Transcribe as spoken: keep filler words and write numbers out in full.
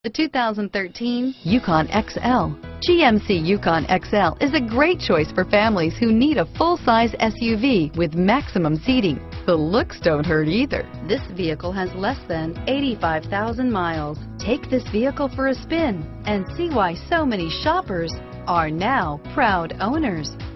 The two thousand thirteen Yukon X L. G M C Yukon X L is a great choice for families who need a full-size S U V with maximum seating. The looks don't hurt either. This vehicle has less than eighty-five thousand miles. Take this vehicle for a spin and see why so many shoppers are now proud owners.